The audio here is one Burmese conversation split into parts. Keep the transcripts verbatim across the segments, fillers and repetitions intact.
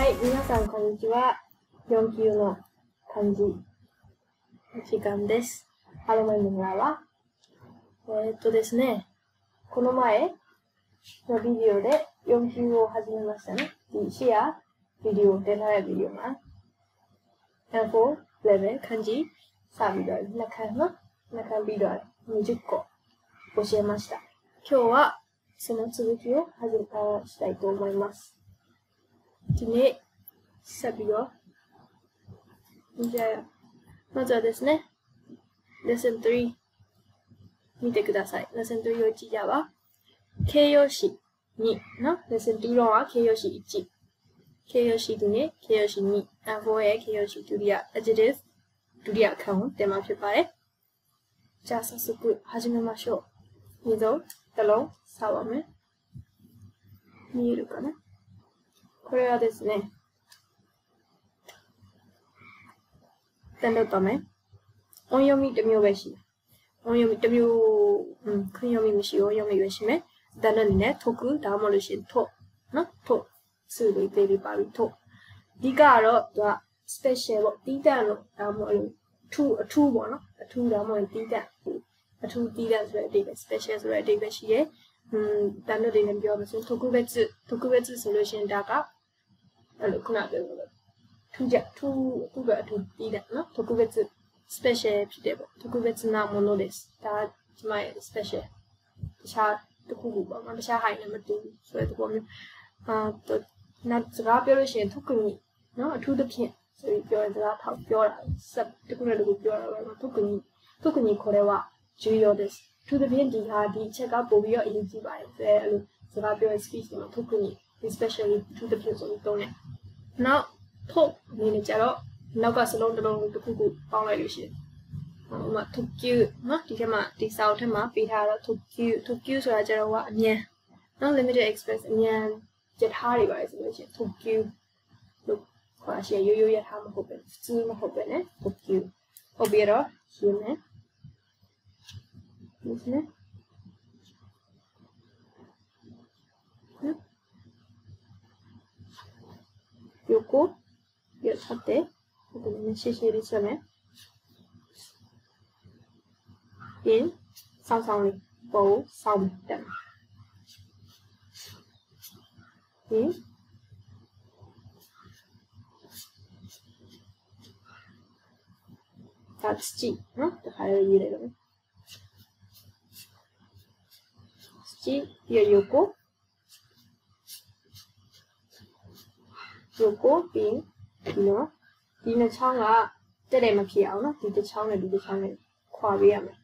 い、皆さんこんにちは。よん級の漢字の時間です。ハローメンのは。えー、っとですね、この前のビデオでよん級を始めましたね。Di siya video တင်ထားတဲ့ video မှာ エルフォー level 漢字စပြီးတော့လက်ခံのလက်ခံပြီးတော့にじゅっこ教えました。今日はその続きを始めしたいと思います。ဒီနေ့ဆက်ပြီးတော့じゃあまずはですね Lesson スリー見てください。Lesson スリーをကြည့်ကြပါ。形容詞にの Lesson ツーတော့は形容詞いち形容詞ဒီနေ့形容詞に エルフォー ရဲ့形容詞ဒုတိယ adjective ဒုတိယအခန်းကိုတင်မှာဖြစ်ပါတယ်。じゃあ早速始めましょう。水をတစ်လုံးစပါမယ်。見えるかな。これはですね、単独とめ、音読みတစ်မျိုးပဲရှိတယ်။音読みတစ်မျိုး、うん、訓読みမရှိ音読みပဲရှိမယ်။単独にね、解く、ဒါမှမဟုတ်ရှင်ထုတ်နော်ထုတ်စုလေးသေးလေးပါပြီးထုတ်။ဒီကတော့သူက special ပေါ့တီးတန့်လို့ဒါမှမဟုတ်ထူအထူးပေါ့နော်အထူးဒါမှမဟုတ်တီးတန့်အထူးတီးတန့်ဆိုတဲ့အဓိပ္ပာယ် special ဆိုတဲ့အဓိပ္ပာယ်ရှိတယ်။อืม単独တွေနဲ့ပြောမှဆို特別特別ဆိုလို့ရှင်ဒါကအဲ့လိုခုနပြောလို့ထူးကြထူးသူကအထူးတီးတယ်နော်特別 special ဖြစ်တယ်ပေါ့特別なものですဒါဒီမှာ special တခြားတစ်ခုခုပေါ့နော်တခြားဟိုင်းနဲ့မတူဘူးဆိုတဲ့သဘောမျိုးအာနောက်စကားပြောလို့ရှိရင်特にနော်အထူးသဖြင့်ဆိုပြီးပြောတဲ့စကားထောက်ပြောတာစက်တစ်ခုနဲ့တစ်ခုပြောတာပဲ特に特にこれは重要ですအထူးသဖြင့်ဒီဟာဒီအချက်ကပို့ပြီးတော့အရေးကြီးပါတယ်ဆိုတဲ့အဲ့လိုစကားပြောတဲ့ speech တွေမှာ特に especially အထူးသဖြင့်ဆိုပြီးသုံးတယ်နောက်ထုတ်အနေနဲ့ကြတော့နောက်ကစလုံးတစ်လုံးတစ်ခုခုပေါင်းလိုက်လို့ရှိရင်ဟိုမှာထုတ်ကျနော်ဒီထဲမှာဒီစာအုပ်ထဲမှာပေးထားတော့ထုတ်ကျထုတ်ကျဆိုတာကြတော့ကအမြန်နော် limited express အမြန်ရထားတွေပါတယ်ဆိုလို့ရှိရင်ထုတ်ကျလို့ခေါ်တာရှိရရိုးရိုးရထားမဟုတ်ပဲစူးမဟုတ်ပဲねထုတ်ကျဟုတ်ပြီးတော့ရှင်းမယ်ですね横よ縦あとねシシリスメin ဆောင်းဆောင်းလေးပုံဆောင်းတယ် in ဒါ土နော်တခါလေးရေးလိုက်တော့土ပြီးရ横横ပြီးဒီနော်ဒီနှစ်ချောင်းကတက်တယ်မဖြစ်အောင်နော်ဒီတစ်ချောင်းနဲ့ဒီတစ်ချောင်းနဲ့ခွာပေးရမယ်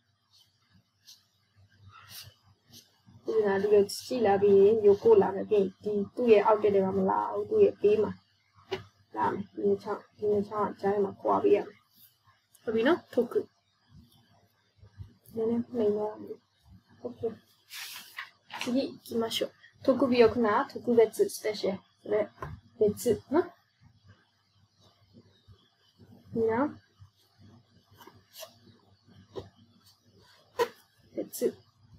ဒီကဒီလိုကြည့်လာပြီး横လာမယ်ပြီးဒီသူ့ရဲ့အောက်တက်တယ်ကမလာဘူးသူ့ရဲ့ဘေးမှာလာမယ်ဒီနှစ်ချောင်းဒီနှစ်ချောင်းအကြားမှာခွာပေးရမယ်ဟုတ်ပြီနော်ထုတ်ခုနည်းနည်းနှိမ်သွားမယ်โอเค次行きましょう特別な特別スペシャルそれ別のいいな別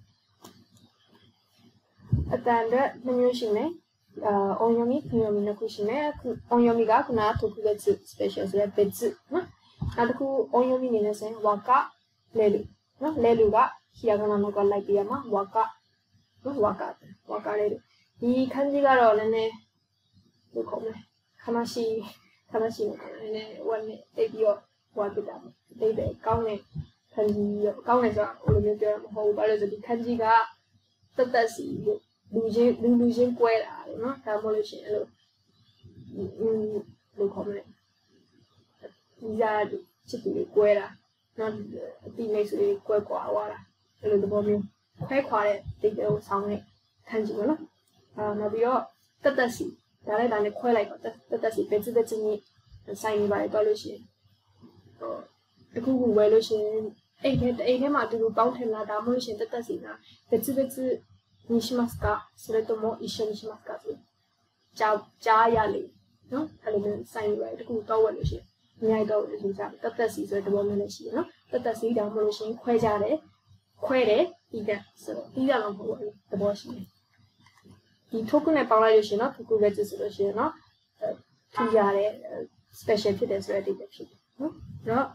あとは何をしめあ音読み訓読みのくしめ音読みがこの特別スペシャルそれ別のあと音読みにですねわかれるのれるがひらがなのが来てやまわかわかわかれるいい感じがあるねどうかも悲しい悲しいのかなねわねえびよわけだででကောင်းတဲ့感じよကောင်းတယ်ဆိုတာဘယ်လိုမျိုးပြောရမဟုတ်ဘူးဘာလို့ဆိုဒီ感じがတက်တက်စီလူချင်းလူလူချင်းကွဲတာလေနော်ဒါမှမဟုတ်လို့ရှိရင်အဲ့လိုอืมဘယ်လိုခေါ်မလဲဒီစားချစ်သူတွေကွဲတာနော်အတိမိတ်ဆွေတွေကွဲကွာသွားတာအဲ့လိုသဘောမျိုးခွဲခွာတဲ့တိတ်တဲ့ကိုဆောင်းတဲ့ခံကြည့်ပါနော်အာနောက်ပြီးတော့တက်တက်စီဒါလည်းဒါနဲ့ခွဲလိုက်ပါတက်တက်စီပဲစစ်တဲ့ချင်းကြီးဆိုင်နေပါလေတော့လို့ရှိရင်ဟိုတခုခုဝယ်လို့ရှိရင်အိတ်ထဲအိတ်ထဲမှာအတူတူပေါင်းထည့်လာဒါမှမဟုတ်ရှင်တက်တက်စီကပဲစစ်ပဲစစ်にしますかそれとも一緒にしますかဆိုじゃကြားရလေနော်အဲ့လိုမျိုးဆိုင်နေပါလေတခုတော့ဝယ်လို့ရှိရင်အများကြီးတော့လို့ရှိကြတက်တက်စီဆိုတဲ့သဘောမျိုးလည်းရှိရနော်တက်တက်စီဒါမှမဟုတ်ရှင်ခွဲကြတယ်ခွဲတယ်ပြီးတဲ့ဆိုတော့ပြီးတော့မဟုတ်ဘူးသဘောရှိတယ်ဒီထုတ်ခုနဲ့ပေါင်းလိုက်လို့ရှိရင်နော်ထုတ်ခုပဲကြည့်ဆိုလို့ရှိရင်နော်ထူးခြားတဲ့ special ဖြစ်တယ်ဆိုတဲ့အဓိပ္ပာယ်ဖြစ်တယ်နော်အဲ့တော့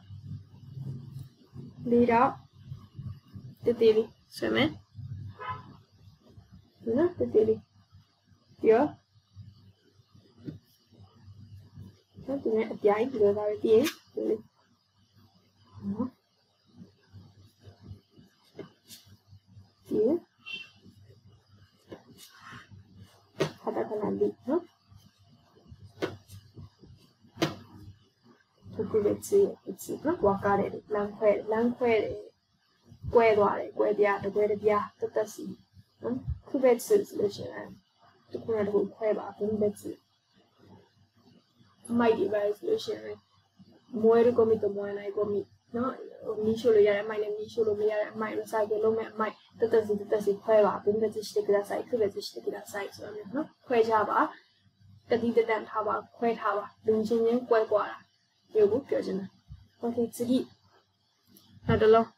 လေးတော့တည်တည်လေးဆွဲမယ်နော်တည်တည်လေးပြီးတော့နော်ဒီနေ့အပြိုင်ဒီလိုသားပဲပြီးရင်ဒီလေးနော်ပြီးရင်カタカナリの特別別の分かれる何回何回でကွဲသွားတယ်ကွဲပြားတကွဲတပြားတသက်စီနော်区別ဆိုလို့ရှိရင်တခုနဲ့တခုခွဲပါ分別အမိုက်တွေပဲဆိုလို့ရှိရင်မွဲရကိုမိတော့မွဲနိုင်ကိုမိနော်မီးရှို့လို့ရတဲ့အမိုက်နဲ့မီးရှို့လို့မရတဲ့အမိုက် recycle လုပ်မဲ့အမိုက်တသက်စီတသက်စီခွဲပါ分別してください区別してくださいဆိုတော့မျိုးနော်ခွဲကြပါတတိတတန်ထားပါခွဲထားပါလူချင်းချင်းကွဲကွာတာမျိုးကိုပြောချင်တာ okay 次နောက်တစ်လုံး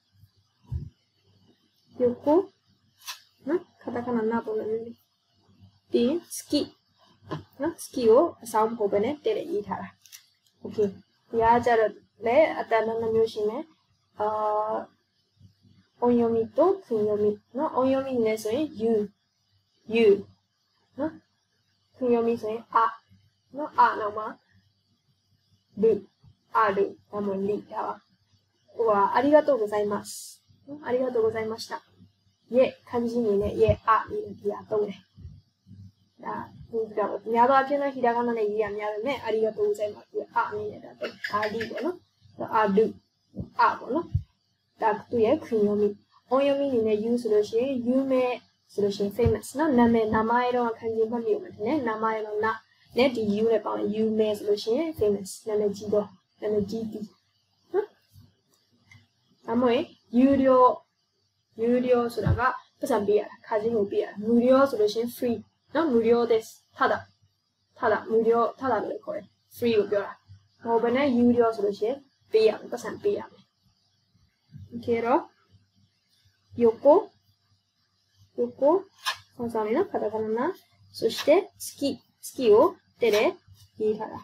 横နော်カタカナနာပုံစံမျိုးလေးပြီးスキနော်スキကိုအဆောင်မဟုတ်ဘဲနဲ့တဲ့တဲ့ရေးထားတာ okay ဒီအားကြတော့လေအတန်နှမျိုးရှိမယ်အာ onyomi と kunyomi နော် onyomi နဲ့ဆိုရင် you you နော် kunyomi ဆိုရင် a နော် a နောက်မှာ du a du ဒါမှမဟုတ် li ဒါပါဟိုဟာありがとうございますနော်ありがとうございましたရဲ့漢字အနေနဲ့ရဲ့ a လေးဒီဟာသုံးတယ်ဒါဒီကတော့များသောအားဖြင့်တော့ဟီရာဂါနာနဲ့ရေးရများတယ်မဲ့ありがとうございますဒီ a အနေနဲ့ဒါသုံးအာဒီပေါ့နော်အာဒုအာပေါ့နော်ဒါသူရဲ့ခွင်ယောမီအွန်ယောမီအနေနဲ့ you ဆိုလို့ရှိရင် you မဲ့ဆိုလို့ရှိရင် famous နော်နာမည်နာမည်တော့ခံယူမှတ်မိအောင်တယ်နာမည်တော့နာနဲ့ဒီ you နဲ့ပေါင်းရင် you မဲ့ဆိုလို့ရှိရင် famous နာမည်ကြီးတော့နာမည်ကြီးတီနော်အမွေ you ရော you ရောဆိုတာကပတ်စံပေးရတာခါချင်းကိုပေးရတာ mu ရောဆိုလို့ရှိရင် free နော် mu ရော this ထားတာထားတာ mu ရောထားတာလို့ခေါ်တယ် free ကိုပြောတာဟိုဘယ်နဲ့ you ရောဆိုလို့ရှိရင်ပေးရမယ်ပတ်စံပေးရမယ် okay တော့ 横横このサメのカタカナなそして月月を手で言いたら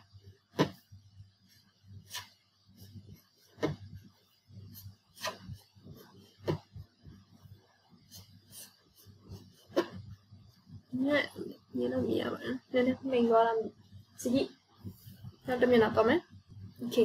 ね見えな見えないねねメインは次やってみなとめ OK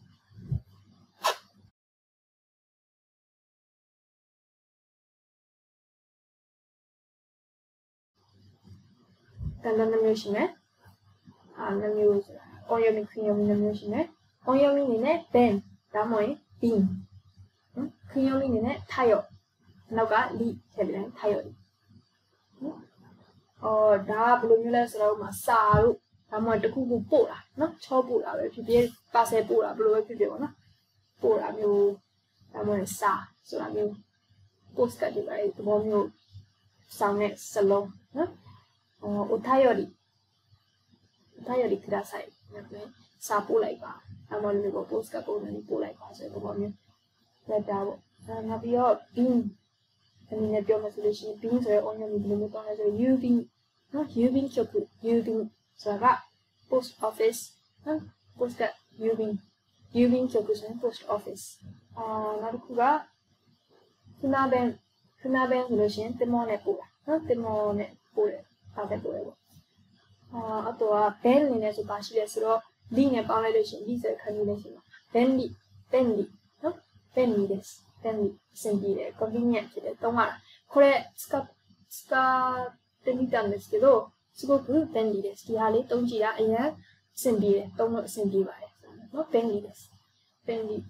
단단한 묘시네. 아, 나 묘시. 어여미 그녀미 나 묘시네. 어여미네 벤. 나머지 빈. 응? 그녀미네 타요. 나가 리. 해비랑 타요. 응? 어, 나 블루뮬레스라고 막 싸루. 나머지 또 구구 뽀라. 너? 쳐 뽀라. 왜 비비 빠세 뽀라. 블루 왜 비비고 나? 뽀라 묘. 나머지 싸. 소라 묘. 포스카드 바이 또 묘. 상에 살롱. 응? 어, お便りお便りくださいなんかねစာပို့လိုက်ပါအမှန်လို့ post ကပုံစံလေးပို့လိုက်ပါဆိုတဲ့ပုံမျိုးလက်တာပေါ့အဲနောက်ပြီးတော့ bin အနေနဲ့ပြောမှဆိုလို့ရှိရင် bin ဆိုတဲ့ online ဘယ်လိုမျိုးတောင်းလဲဆိုရင် ubin နော် ubin ချုပ် ubin ဆိုတာက post office နော် post က ubin ubin ချုပ်ဆိုရင် post office အာနောက်တစ်ခုကခနာဘန်ခနာဘန်ဆိုလို့ရှိရင်တင်မောနဲ့ပို့တာနော်တင်မောနဲ့ပို့တယ်အားတဲ့ပို့ရပေါ့အာအတော့က band အနေနဲ့ဆိုပါရှိတယ်ဆိုတော့ link နဲ့ပေါင်းလိုက်လို့ရှိရင် link ဆိုခံယူလို့ရှိရင် bendy bendy နော် bendy です bendy အဆင်ပြေတယ် convenient ဖြစ်တယ်သုံးရတာこれ使使ってみたんですけどすごく便利ですဒီဟာလေးသုံးကြည့်တာအရင်အဆင်ပြေတယ်သုံးလို့အဆင်ပြေပါတယ်နော် bendy です bendy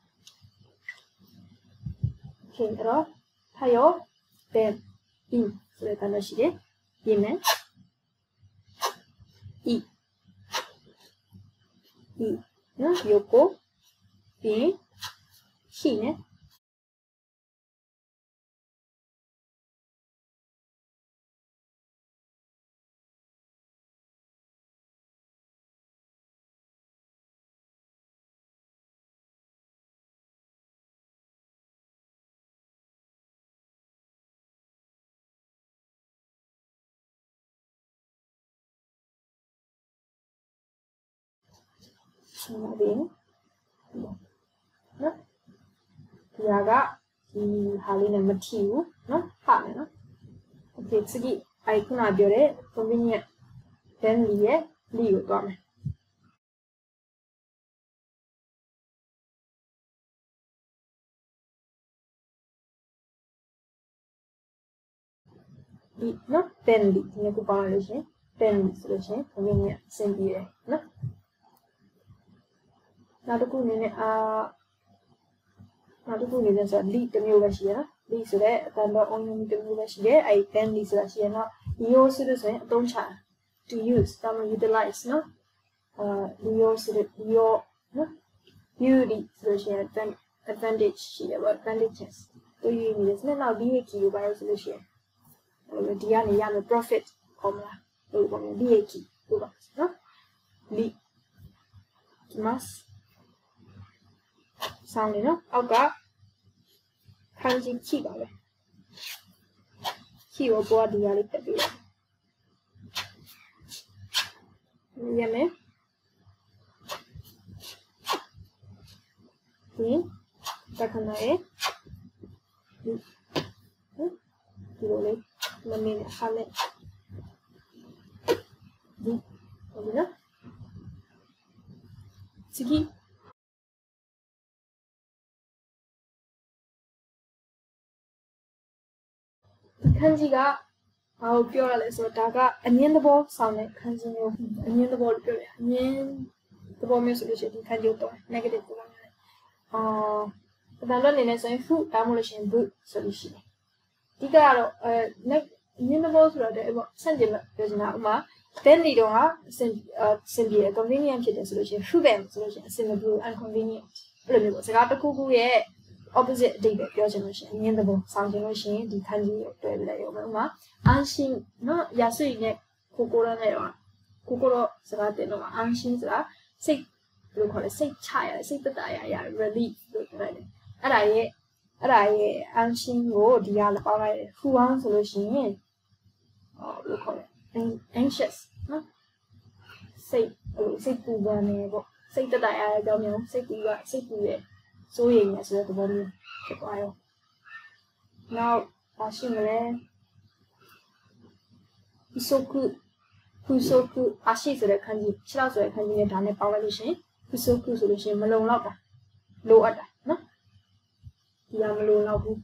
okay အဲ့တော့ထားရော ben in ဆိုတဲ့단어ရှိတယ်ပြင်မယ်いいနော်横ပြင်ရှိね Moving. No? Yaga, the Halina Matthew, no? Hammer. Okay, Tsigi, I couldn't do it, convenient. Then Lie, Leo Dome. No? Then the Necopolitan, then solution, convenient, same year. No? Not a good minute, uh, not a good minute, so lead the new version. These are the only the new version. I then this version. You solution, don't try to use, don't utilize, no? Uh, your your no? You the solution, advantage here, advantages. Do you mean this? Now, be a key by solution. Diana Yama profit, comma, be a key, no? Be. Must. Sounding no? Okay. Kanji key by key or body a little bit. Yame. Ni. Takanae. Kilole. Mamine hame. Ni. Obina. Tsugi. Kanji ga I'll pure less or daga and in the ball sound kanji and in the ball pure and the ball music kanji negative uh the loneliness and food demolition boot solution. Digaro uh in the balls rather sentiment there's not ma then they don't have simply a convenient solution food solution simple and convenient. Remember, the got the cuckoo yeah. Opposite David, your generation, in the book, some generation, the Kanji, Dwebla, Anshin, no, Yasui neck, Kokora Nera, Kokoro, Sarate, no, Anshin, say, you call it, say, child, say that I relief, look ready. And I, and I, Anshin, go, the other, who wants solution, or you call it, anxious, no? Say, say, Kuba, neighbor, say that I don't know, say, Kuba, say, Kuba. So yes, the volume. Now, Ashimare Isoku Kusoku Ashi is the kanji, Chilazo a kanji dane power solution, Kusoku solution, Malone Lapa, low at no? Yamalo Labu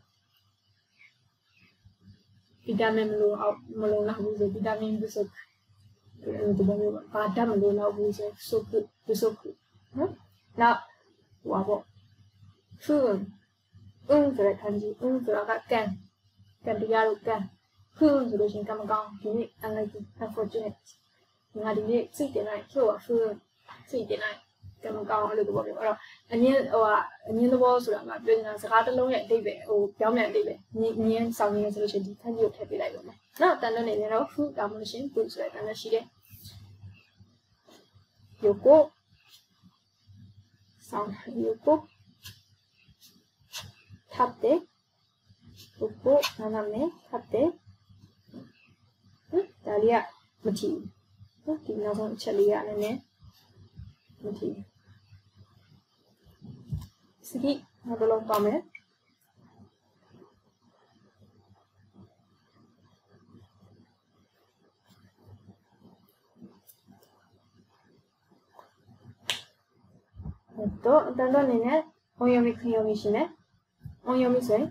Vitamin low out Malona who's a vitamin Busok, the volume, Padamalo Labu is a Soku, Busoku. Now, Wabo. Food, um, for a kanji, um, for a can, can be yellow can. Food solution come down, unique and like unfortunate. Not in it, sit the night, kill a food, sit the night, come down a little bit. And yet, or and in the walls, I'm not doing as a rat alone at David or Yammer David, near some solution, can you happy like that? Not done in a food demolition, boots like an she did. Yoko sound Yoko. Tate, Upo, Naname, Tate, Dalia, Mati, Dinazon Chalia, and Mati. Siki, have a long comment. Don't don't in it, or you make your mission. On your mission,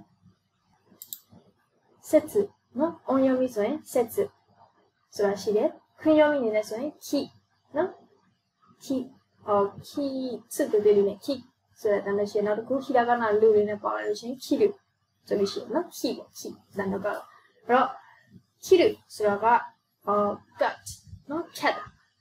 setsu, no? On your mission, setsu. So I see it. Kun your meaning is ki, no? Ki, or ki, tsu to do in ki. So that I'm not not go hiragana lu in a power machine, kiru. So we should not ki, ki, than the girl. Ro, kiru, so I got, gut, no? Kada.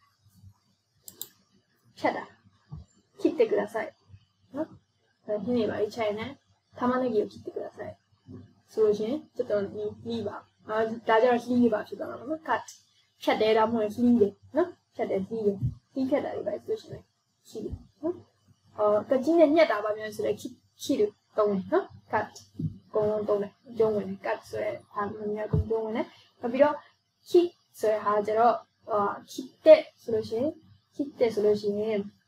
Kada. Kitte kudasai. No? Here by China. 玉ねぎを切ってください。そうですね。ちょっとリーバー。あ、大家リーバー去到了吗 ？Cut。cut 的然后是リー的，喏 ，cut 的リー的，リ cut 的一般就是呢，切る，喏。呃，跟今天念打吧，就是来切切る，懂呢？喏 ，cut。公文懂呢，中文呢 ，cut 所以他们要讲中文呢。比如切，所以他就呃切ってそれし切ってそれし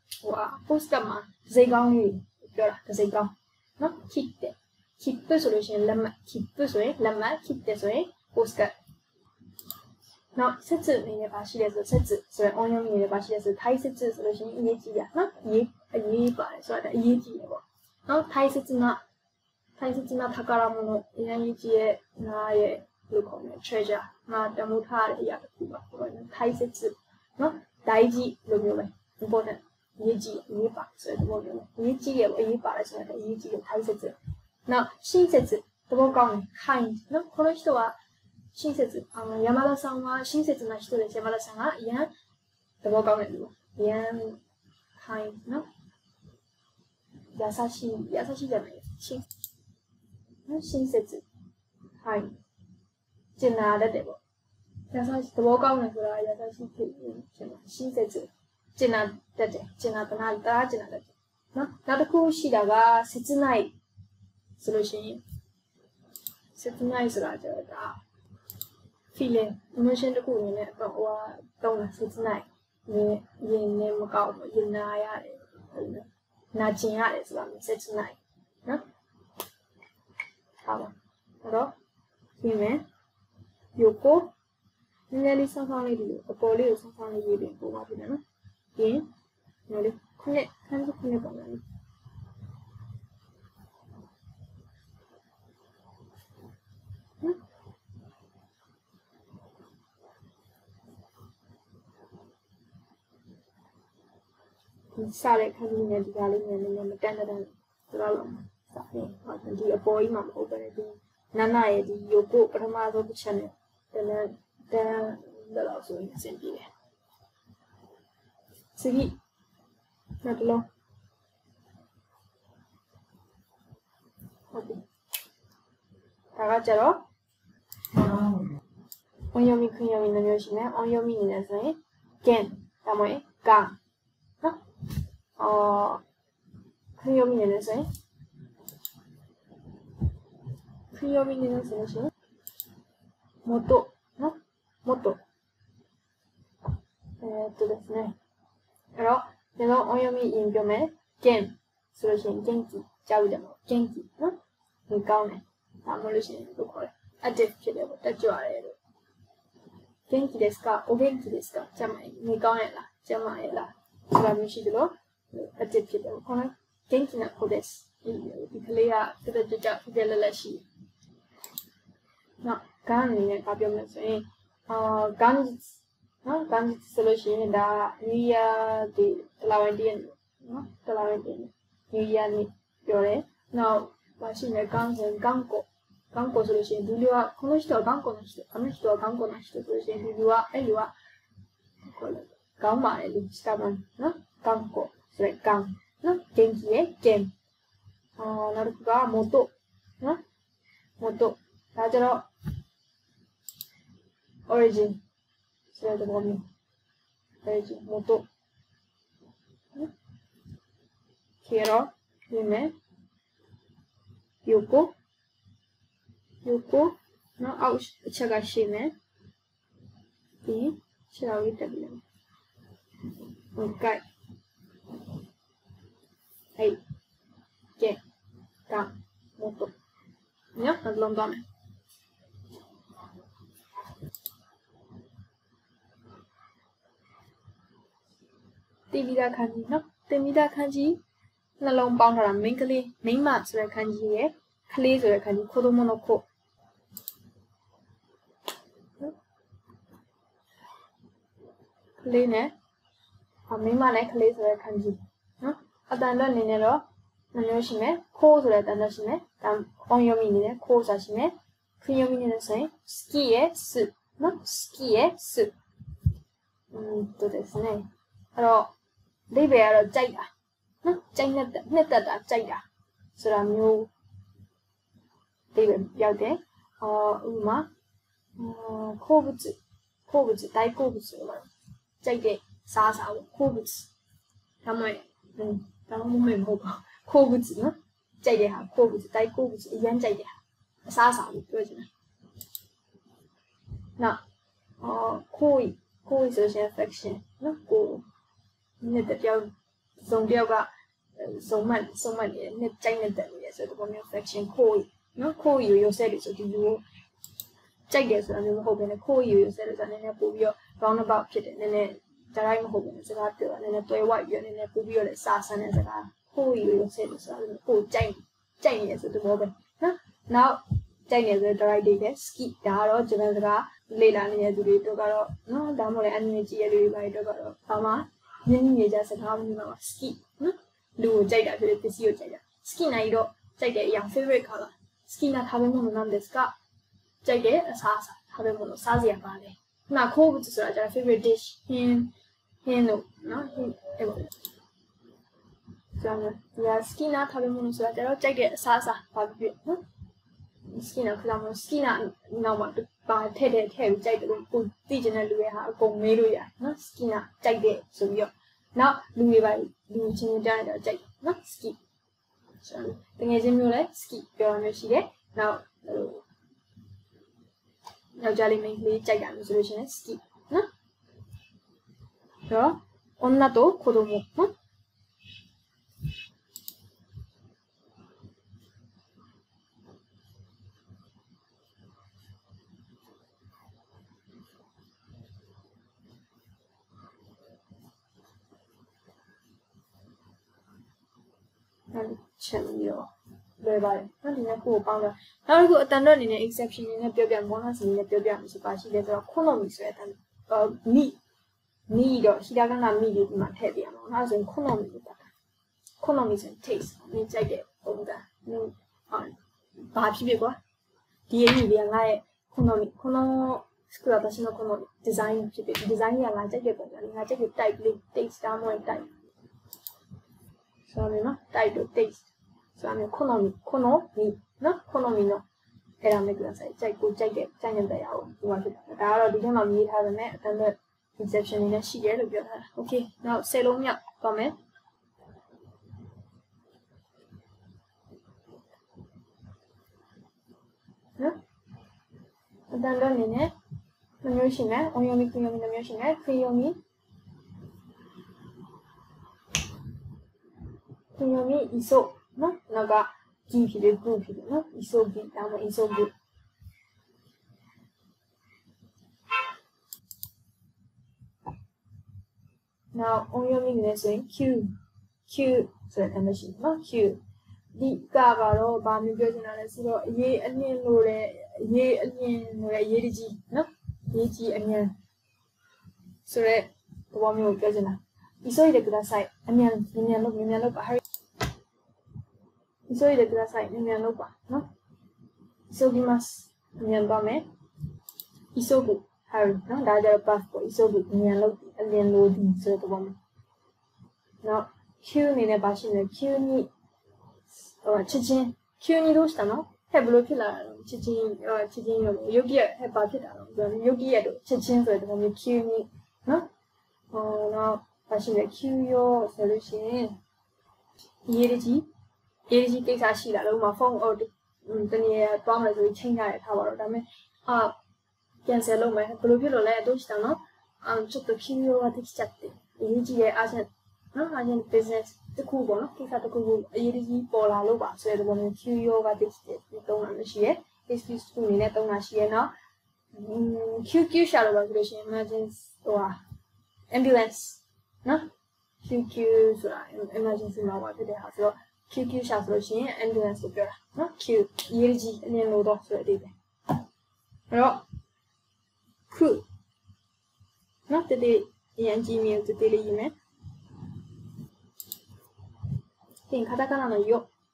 ဟိုက postcard မှာဒစိကောင်းလေးပြောတာဒစိကောင်းနော် keep တဲ့ keep ဆိုလို့ရှိရင်လက်မှတ် keep ဆိုရင်လက်မှတ် keep တဲ့ဆိုရင် postcard နောက်ဆက်စစ်အနေနဲ့ပါရှိတယ်ဆိုဆက်စစ်ဆိုရင် on ရုံးနေနဲ့ပါရှိတယ်ဆို Thai ဆက်စစ်ဆိုလို့ရှိရင်အရေးကြီးတာနော်အရေးအရေးပါတယ်ဆိုတော့အရေးကြီးတယ်ပေါ့နော် Thai ဆက်စစ်နာ Thai ဆက်စစ်နာထကာရမလို့အရင်ကြီးရဲ့ငါရဲ့လို့ခေါ်မယ် treasure ငါတမိုးထားတဲ့အရာတစ်ခုပါပေါ့နော် Thai ဆက်စစ်နော်ဒိုင်းကြီးလိုမျိုးပဲ important အရေးကြီးအရေးပါဆိုတဲ့သဘောမျိုးအရေးကြီးရဲ့အရေးပါတယ်ဆိုတော့အရေးကြီးတဲ့ Thai ဆက်စစ်နောက်ရှင်းဆက်စစ်သဘောကောင်းတယ် kind နော်この人は親切あの山田さんは親切な人です山田さんがいやどうかねいやはいな優しい優しいじゃない親親切はいကျင်နာတဲ့ပေါ့優しいသဘောကောင်းတယ်ဆိုတာ優しいဖြစ်ဖြစ်親切ကျင်နာတတ်တယ်ကျင်နာတနာတအားကျင်နာတတ်တယ်နော်နောက်တစ်ခုရှိတာက切ないဆိုလို့ရှိရင်切ないဆိုတာကျတော့ဒါfeeling emotion တခုအနေနဲ့တော့ဟိုကတုံးတာစိတ်နိုင်ရင်ရင်နဲ့မကောက်ဘူးရင်နာရတယ်နာကျင်ရတယ်ဆိုတာမျိုးစိတ်နိုင်နော်ဟုတ်ပါအဲ့တော့ပြင်မယ်ယိုကိုနည်းနည်းလေးဆောင်းဆောင်းလေးဒီလိုအပေါ်လေးကိုဆောင်းဆောင်းလေးရေးပြီးပို့ပါပြင်နော်ပြင်နော်လေခုနဲ့ခန်းခုနဲ့ပေါ့နော်စားတဲ့ခန်းကြီးနဲ့ဒီကားလေးနဲ့နည်းနည်းမတန်တန်ဆိုတော့စားရင်ဟုတ်တယ်ဒီအပေါ်ကြီးမှာမဟုတ်ဘဲနဲ့ဒီနာနာရဲ့ဒီယိုကိုပထမဆုံးတစ်ချက်နဲ့တန်းတန်းတော့ဆိုရင်အဆင်ပြေတယ်次နောက်တစ်လုံးဟုတ်ပြီဒါကကြတော့ on 読みくん読みのမျိုးရှိမယ် on 読みနေတယ်ဆိုရင် can ဒါမှမဟုတ် ka နော်အော်くん読みနေတယ်ဆိုရင်くん読みနေတယ်ဆိုရင်もっとနော်もっとえーっとですねအဲ့တော့ဒီလို on 読みရင်ပြောမယ် can ဆိုလို့ရှိရင် 元気ကြောက်တယ်ပေါ့ 元気နော်ဒီကောင်းတယ်ဒါမှမဟုတ်ရှင်လို့ခေါ်တယ် active ဖြစ်တယ်ပေါ့တက်ကြွတယ်လို့元気ですかお元気ですかကျမနေကောင်းရဲ့လားကျမရဲ့လားဆိုတာမျိုးရှိတယ်လို့ active ဖြစ်တယ်ပေါ့ခေါ်တယ်元気な子ですဒီကလေးကတက်တက်ကြွကြွဖြစ်လက်လက်ရှိနော်ဂန်အနေနဲ့ပြောမယ်ဆိုရင်အာဂန်နော်ဂန်ဆိုလို့ရှိရင်ဒါ New Year ဒီတလာဝင်တည်းနော်တလာဝင်တည်း New Year နေ့ပြောတယ်နောက်မရှိနေဂန်ဆိုဂန်ကိုဂန်ကိုဆိုလို့ရှိရင်ဒီလူကこの人は頑固な人あの人は頑固な人ဆိုလို့ရှိရင်ဒီလူကအဲ့လူကခေါ်လိုက်ကောင်းပါတယ်လူစတာမန်နော်ဂန်ကိုဆိုရယ်ဂန်နော်元気ရဲ့ gen အာနောက်တစ်ခုကမို့တော့နော်မို့တော့ဒါကြတော့ origin ဆိုတဲ့ဘောမျိုး origin မို့တော့ခေရောဒီမဲ့ယိုကိုယိုကိုနော်အောက်အချက်ကရှင်းမယ်ဒီခြေတော်လေးတက်ပြီးတယ်ဟုတ်ကဲ့ဟေးကဲကမို့တော့ညနှလုံးသွားမယ်တိပိဒါခန်းကြီးနော်တိပိဒါခန်းကြီးနှလုံးပေါင်းထားတာမိန်းကလေးမိန်းမဆိုတဲ့ခန်းကြီးရဲ့ကလေးဆိုတဲ့ခန်းကြီးခိုးတော့မလို့ခို့ကလေးနဲ့အမိန်းမနဲ့ကလေးဆိုတဲ့ခန်းကြီးနော်အတန်တော့အနေနဲ့တော့နှမျိုးရှိမယ်ခိုးဆိုတဲ့အတန်တော့ရှိမယ်ဒါ on 読みနေတယ်ခိုးဆိုတာရှိမယ်くん読みနေတယ်ဆိုရင်好きရဲ့すနော်好きရဲ့すうんとですねအဲ့တော့လိပ်ပဲကတော့ကြိုက်တာနော်ကြိုက်နဲ့နှစ်သက်တာကြိုက်တာဆိုတာမျိုးလိပ်ပဲရောက်တယ်အော်ဥပမာခိုး物ခိုး物大好物ဆိုတာကြိုက်တဲ့စားစားပေါ့ခိုး物ဒါမှမဟုတ်ဒါမှမဟုတ်မဟုတ်ပါခိုး物နော်ကြိုက်တဲ့ဟာခိုး物大好物အရင်ကြိုက်တဲ့ဟာအစားစားလို့ပြောချင်တယ်နောက်အော်ခိုးခိုးဆိုရင် affection နော်ကိုနှစ်တပြောင်း some deal got so much so much in China that we so the woman affection call no call you you said it so do you check this and you hope in a call you said it and then put your roundabout kid and then the right hope and it's about and then a toy white you and then put your sass and as a call you you said it so call China Chinese at the moment now Chinese the right day ski down or Jamaica Leland near the Togaro no damn and energy by Togaro Pama you just a harm ski do Jada to the Sio Jada. Skin I do Jada young favorite color. Skin at having one on the scar. Jada as Sasa, having one of Sazia Valley. Now, cold to search our favorite dish. Him, him, no, no, him, ever. So, yeah, skin at having one of search out Jada Sasa, Pabby. Skin of Clamor, skin at no one to buy Teddy Terry Jada, put Digital Luia, go Meruya, no skin at Jada, so you're. Now, Louis by doing down the jack, not ski. So, the Nazimule, ski, go on your sheet. Now, now, Jolly make me jack and solution is ski. No? So, on that, Kodomo, huh? Champion. Bye bye. Not in a cool powder. Now go attended in an exception in a Bibian bonus in a Bibian Supashi that are economy sweat and uh me need or he doesn't have me with my heavy amount as an economy with that. Economies and taste means I get over that. No, perhaps you go. The Indian like economy, econo school of economy design to be design like I get and I take it tightly takes down more time. So I'm not title taste. So I'm economy, economy, no economy no. Era make us say, check good check it, check it out. You want it. I already came on me have a net and the exception in a she get of your okay, now say long up, comment. No? And then learn in it. The motion, eh? On your me, the motion, eh? Clear me. Yomi iso no naga gipi de gupi no iso gi damo iso gu. Now on yomi ne so q q ဆိုတဲ့ energy เนาะ q ဒီကကတော့ဗာမျိုးပြောချင်တာလဲဆိုတော့အရေးအလင်းလို့တဲ့အရေးအလင်းလို့တဲ့အရေးကြီးเนาะရေးကြီးအမြန်ဆိုတဲ့သဘောမျိုးပြောချင်တာ急いでくださいအမြန်မြန်မြန်လို့မြန်မြန်လို့ပါ急いでくださいမြန်မြန်လို့ပါเนาะ急ぎますမြန်သွားမယ်急ぐ hurry เนาะဒါကြတော့ pass ပေါ့急ぐမြန်လို့အလင်းလို့ဒီဆိုတဲ့သဘောမျိုးเนาะ Q အနေနဲ့ပါရှိနေ Q にဟိုချက်ချင်း Q にどうしたのဟဲ့ဘယ်လိုဖြစ်လာတာလဲချက်ချင်းချက်ချင်းရောယုတ်ကြီးဟဲ့ဘာဖြစ်တာလဲဆိုတော့ယုတ်ကြီးရတော့ချက်ချင်းဆိုတဲ့သဘောမျိုး Q にเนาะဟိုတော့ပါရှိနေ Q ရောဆိုလို့ရှိရင်ရေးကြီးရေးကြီးကိစ္စရှိတာလို့ဥမာဖုန်းဟိုတနည်းသွားမယ်ဆိုရင်ချိန်ရတယ်ထားပါတော့ဒါပေမဲ့အာ cancel လုပ်မယ်ဘယ်လိုဖြစ်လို့လဲどうしたのあちょっと急用ができちゃってရေးကြီးရဲ့အားဖြင့်နော်အားဖြင့် business တခုပေါ့နော်ကိစ္စတခုကိုအရေးကြီးပေါ်လာလို့ပါဆိုတဲ့သဘောမျိုး Q ရောကdeきてတုံးတာမရှိရဲ့ excuse တခုအနေနဲ့တုံးတာရှိရဲ့နော် Q Q ရှာလို့ပါဆိုလို့ရှိရင် emergency ဟိုဟာ ambulance နော် Q Q ဆိုတာ emergency မှာပါဖြစ်တဲ့ဟာဆိုတော့ Q Q ရှာဆိုလို့ရှိရင် ambulance ကိုပြောတာနော် Q အရေးကြီးအလင်းလို့တော့ဆိုတဲ့အဓိပ္ပာယ်အဲ့တော့ခုနော်တတိအရင်ကြည့်မြင်တတိလေးရေးမယ်သင်カタカナのよ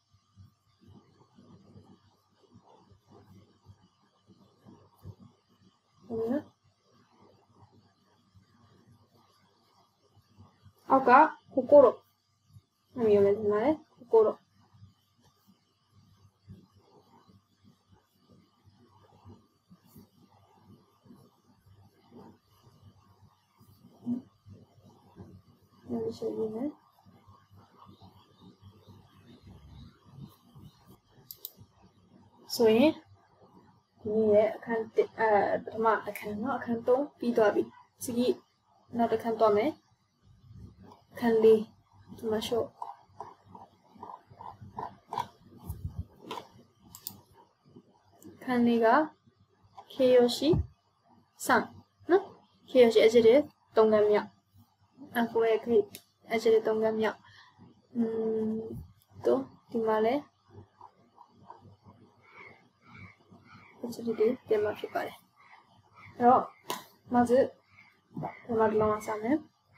အောက်က心何読めてない心何でしょうねဆိုရင်ဒီရဲ့အခန်းအဲပထမအခန်းเนาะအခန်းသုံးပြီးသွားပြီ次နောက်တစ်ခန်းတော့မယ်အခန်းလေး行きましょう。管理が形容詞さんの形容詞エジル動画မြောက်အခုရဲ့エジル動画မြောက်うーんとဒီမှာလဲエジルでテーマဖြစ်ပါတယ်အဲ့တော့まずဒီမှာလုံးဝစမယ်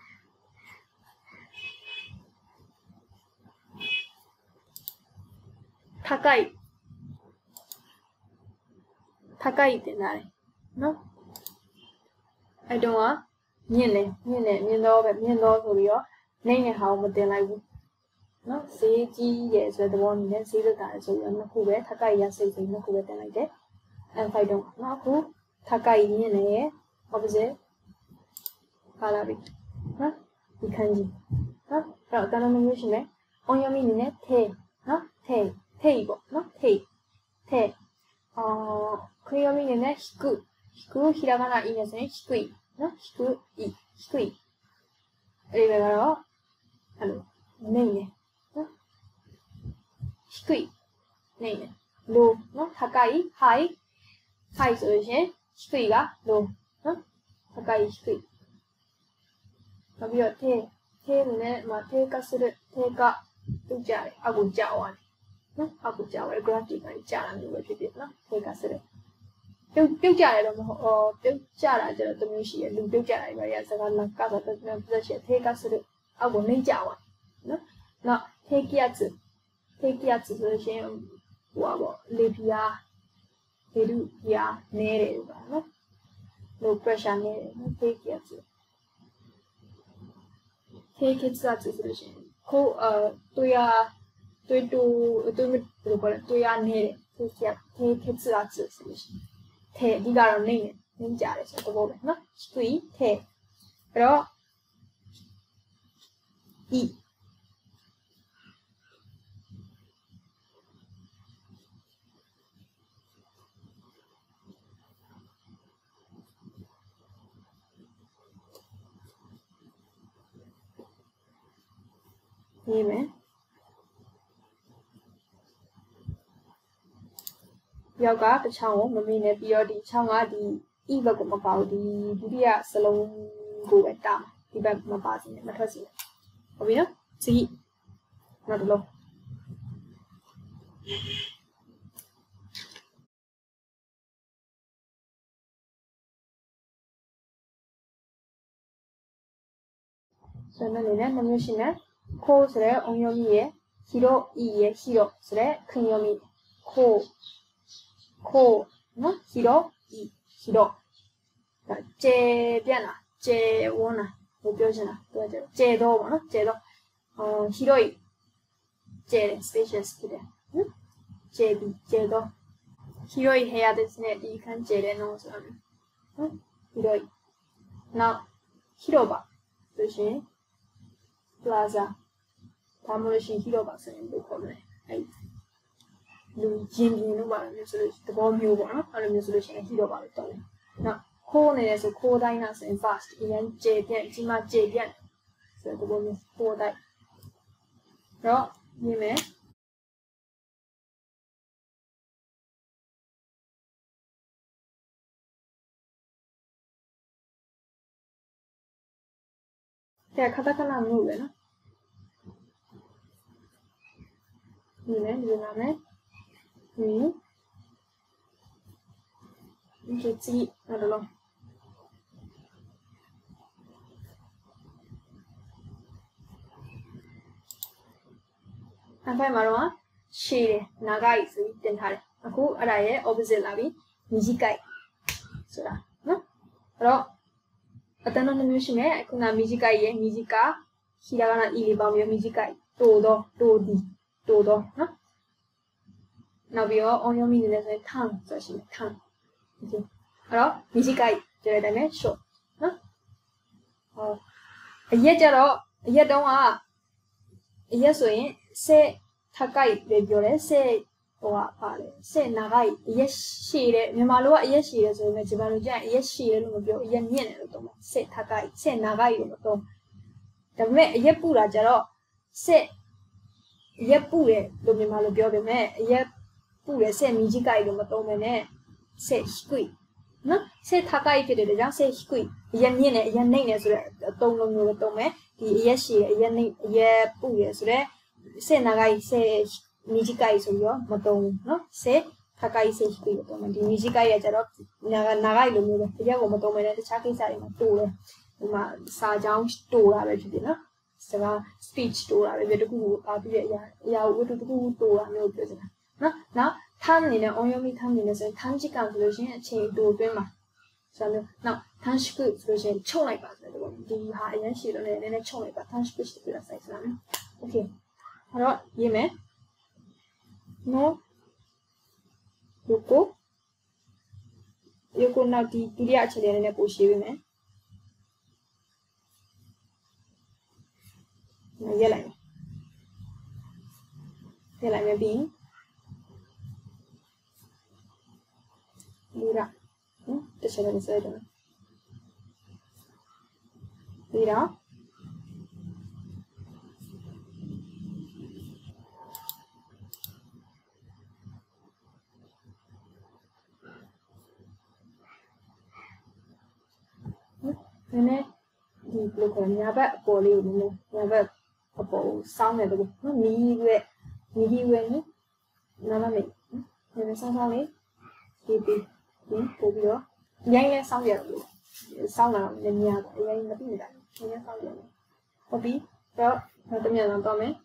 高い高いってなるနော်အဲ့တော့မြင့်လေမြင့်လေမြင့်တော့ပဲမြင့်တော့ဆိုပြီးတော့နိုင်နေဟာကိုမတင်လိုက်ဘူးနော်ဈေးကြီးတယ်ဆိုတဲ့သဘောနဲ့ဈေးသက်သာတယ်ဆိုပြီးတော့နှစ်ခုပဲ高いရစိတ်စိတ်နှစ်ခုပဲတင်လိုက်တယ်အဲ့ဖိုက်တော့နော်အခု高いမြင့်လေ opposite ပါလာပြီနော်ဒီခန်းကြီးနော်အဲ့တော့အတန်းလုံးမျိုးရှိမယ်အောင်ရမီနေနဲ့ထဲနော်ထဲထဲပေါ့နော်ထဲထဲအော်ခရယမီနေနဲ့低低ひらがないいですね低いနော်低い低いအဲ့ဒီကတော့အဲ့လိုနေနေနော်低いနေနေ low နော်高い high high ဆိုလို့ရှိရင်低いက low နော်高い低いနောက်ပြီးတော့ထဲထဲနဲ့မှာထဲကするထဲကပြုတ်ကြတယ်အောက်ကိုကြောက်သွားတယ်နော်အောက်ကိုကြောက်တယ် gravity ကကြာလာမျိုးပဲဖြစ်ဖြစ်နော်ထဲကするပြုတ်ပြုတ်ကြတယ်တော့မဟုတ်အော်ပြုတ်ကြတာကျတော့တမျိုးရှိရလူပြုတ်ကြတာတွေရစကားလကတော့တမျိုးပြည့်ချက်ထဲကするအောက်ကိုနှိမ့်ကြသွားနော်နောက်ထဲကရつထဲကရつဆိုလို့ရှိရင်ဟိုပါပေါ့လေပြားလေလူပြားနဲတယ်လို့ပါနော် low pressure နဲတယ်နော်ထဲကရつထဲကつဆိုလို့ရှိရင်ကိုအဲတွေ့ရတွေ့တူတွေ့မလို့ပြောတယ်တွေ့ရနဲတယ်ထဲကထဲကつဆိုလို့ရှိရင်ထဲဒီကတော့နေနေနေကြတယ်ဆိုတော့ပဲနော်低いထဲအဲ့တော့いရေးမယ်ယောက်ကတစ်ချောင်းကိုမမေ့နဲ့ပြီးတော့ဒီချောင်းကဒီ e ဘက်ကိုမပါဘူးဒီဒုတိယစလုံးကိုပဲတာဒီဘက်မပါစေနဲ့မထွက်စေနဲ့ဟုတ်ပြီနော်次နောက်တစ်လုံးဆိုတော့လည်းနှမျိုးရှိမယ်ခိုးဆိုတဲ့အောင်ယုံကြီးရဲ့ဟီရိုအီရဲ့ဟီရိုဆိုတဲ့ခင်ယုံကြီးခိုးခိုးနော်ဟီရိုအီဟီရိုဒါကျဲပြန့်လာကျဲဝန်းလာဘယ်ပြောချင်တာသူကကျဲကျဲတော့ပေါ့နော်ကျဲတော့အော်ဟီရိုကျဲတယ် spacious ဖြစ်တယ်နော်ကျဲပြီးကျဲတော့ဟီရိုဟဲရတဲ့စနဲ့ဒီခန်းကျဲတယ်နော်ဆိုတော့နော်ဟီရိုနောက်ဟီရိုပါဆိုရှင် plaza ဒါမှမဟုတ်ရှင်ဟီရိုပါဆိုရင်ဘယ်ခေါ်မလဲအဲ့လူရင်ပြင်းလို့ပါလို့ဆိုလို့သဘောမျိုးပေါ့နော်အဲ့လိုမျိုးဆိုလို့ရှိရင်ဟီရိုပါလို့တော်တယ်နောက်ခိုးနေတယ်ဆိုခိုးတိုင်းနာဆိုရင် fast အရင်ကျေပြန့်ကြီးမှကျေပြန့်ဆိုတော့သဘောမျိုးခိုးတိုင်းတော့မြင်မယ်တဲ့ခါတခဏမျိုးပဲနော်ဒီနဲ့ဒီနာနဲ့ဒီဒီကြည့်အဲ့လိုအဖိုင်မှာတော့ရှည်တယ်နာဂိုက်ဆိုပြီးတင်ထားတယ်အခုအဲ့ဒါရဲ့ opposite လာပြီမြကြီးကိုက်ဆိုတာနော်အဲ့တော့အတန်းတော့မျိုးရှိမယ်အခုကမြကြီးကိုက်ရဲ့မြကြီးကဟီရာဂနာအီလေးပေါင်းပြီးမြကြီးကိုက်တိုတော့တိုဒီတိုတော့နော်နောက်ပြီးတော့ on ရုံးမိနေလဲဆိုရင် tongue ဆိုရှိမယ် tongue ဒီအဲ့တော့မြကြီးကိုက်ကြတဲ့တိုင်းပဲ short နော်ဟောအရက်ကြတော့အရက်တုံးကအရက်ဆိုရင်ဆဲထကိုက်ပဲပြောတယ်ဆဲဟိုကပါလေဆဲနာကိုက်အရက်ရှည်တယ်မြန်မာလိုကအရက်ရှည်တယ်ဆိုပေမဲ့ဂျပန်လိုကျရင်အရက်ရှည်တယ်လို့မပြောအရက်မြင့်တယ်လို့ပြောမှာဆဲထကိုက်ဆဲနာကိုက်လို့မပြောဒါပေမဲ့အရက်ပူတာကြတော့ set ရက်ပူတယ်လို့မြန်မာလိုပြောပေမဲ့ရက်ပူတယ် set မြကြီးကိုက်လို့မသုံးဘဲနဲ့ set 低いနော် set 高いဖြစ်တဲ့ကြောင့် set 低いအရက်မြင့်တယ်အရက်နှိမ့်တယ်ဆိုတဲ့အသုံးလုံးမျိုးပဲသုံးမယ်ဒီအရက်ရှည်အရက်နှိမ့်အရက်ပူတယ်ဆိုတဲ့ set 長い set မြကြီးကိုက်ဆိုပြီးတော့မသုံးဘူးနော် set 高い set 低いလို့သုံးမယ်ဒီမြကြီးကိုက်ရကြတော့長いလိုမျိုးပဲအရက်ကိုမသုံးဘဲနဲ့တခြားကိစ္စတွေမှာတိုးတယ်ဟိုမှာစာကြောင်းတိုးတာပဲဖြစ်ဖြစ်နော်စကား speech တိုးတာပဲတခုခုပါပြည့်အရာအရာဝတ္ထုတခုခုတိုးတာမျိုးပြောချင်တာနော်နောက် time အနေနဲ့ on 読み time အနေနဲ့ဆိုရင် time 時間ဆိုလို့ရှိရင်အချိန်တိုအတွင်းမှာဆိုတော့နောက် 短縮ဆိုလို့ရှိရင်ချုပ်လိုက်ပါဆိုတော့ဒီဟာအရင်ရှိတော့လည်းနည်းနည်းချုပ်လိုက်ပါ短縮してくださいဆိုတော့ okay အဲ့တော့ရေးမယ် no 横横နောက်ဒီဒုတိယအခြေအနေနဲ့ပို့ရှင်းပေးမယ်ရက်လိုက်မယ်ရက်လိုက်မယ်ပြီးလီရာနော်တစ်ချက်လည်းစဲတယ်လီရာနည်းနည်းဒီဘလိုခေါ်ညာဘက်အပေါ်လေးကိုနည်းနည်းညာဘက်အပေါ်စောင်းနေတယ်နော်မီးရွက်မီးရွက်နော်နားမမေးနည်းနည်းစောင်းစောင်းလေးဒီပြီးပို့ပြီးတော့ရိုင်းလဲစောင်းရတယ်လို့စောင်းလာတော့လည်းများတယ်ရိုင်းမသိနေတာရိုင်းလဲစောင်းရတယ်ဟုတ်ပြီတော့နောက်တစ်မြန်တော့တော့မယ်